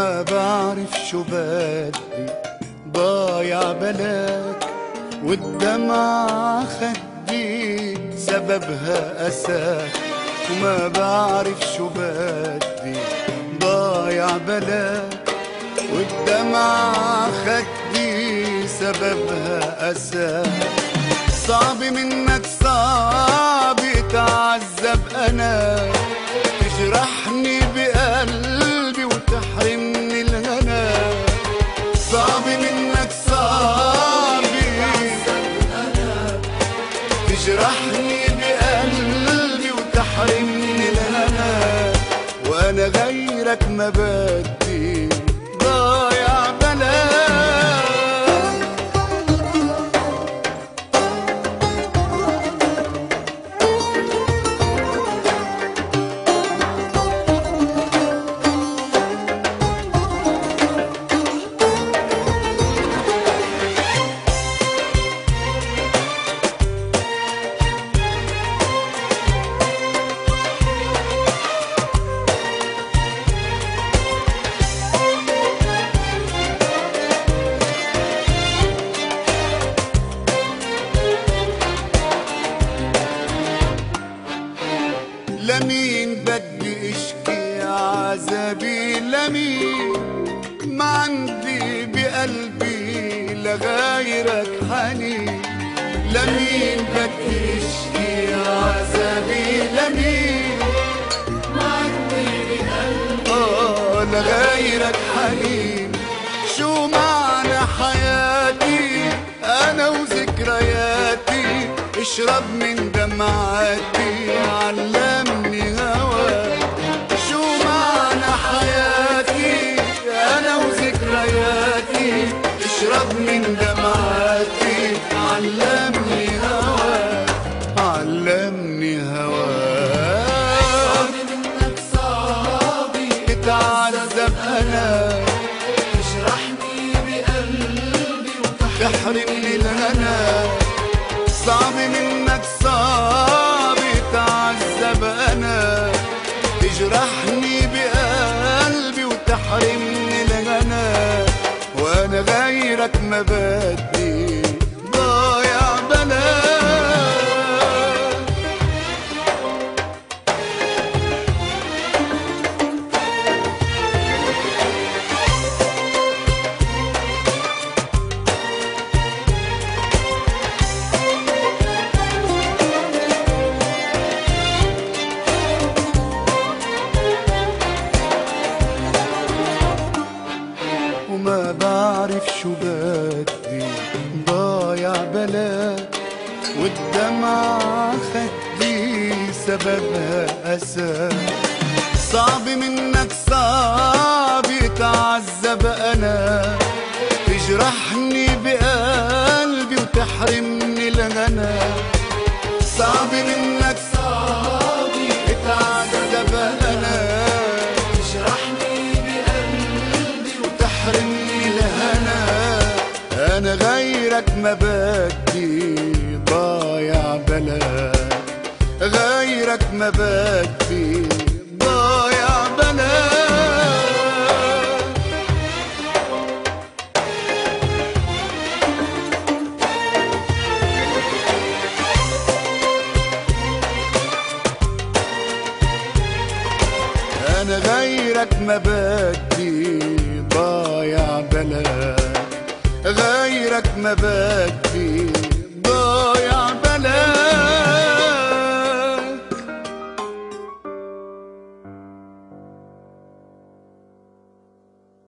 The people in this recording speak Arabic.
وما بعرف شو بدي، ضايع بلاك والدمع خدي سببها أساك. وما بعرف شو بدي، ضايع بلاك والدمع خدي سببها أساك. صعب منك صعب اتعذب أنا، تجرحني بقلبي وتحرمني الهنا. صعب منك صعب تجرحني بقلبي وتحرمني الهنا، وانا غيرك ما بدي، ضايع بلاك. لمين بدي اشكي عذابي، لمين ما عندي بقلبي لغيرك حنين. لمين بدي اشكي عذابي، لمين ما عندي بقلبي لغيرك حنين. شو معنى حياتي انا وذكرياتي، اشرب من دمعاتي علمني هواك. شو معنى حياتي انا وذكرياتي، اشرب من دمعاتي علمني هواك، علمني هواك. صعب منك صعبي اتعذب انا، تجرحني بقلبي وتحرمني الهنا. صعب منك صعب تعذب أنا، تجرحني بقلبي وتحرمني الهنا، وأنا غيرك ما بدي، ضايع بلاك. وما بعرف شو بدي، ضايع بلاك والدمع خدي سببها أساك. صعب منك صعب تعذب أنا، تجرحني بقلبي وتحرمني الهنا. صعب منك صعب تعذب أنا، تحرمني الهنا، أنا غيرك ما بدي، ضايع بلاك. غيرك ما بدي، ضايع بلاك. أنا غيرك ما بدي، ضايع بلاك. غيرك ما بدي.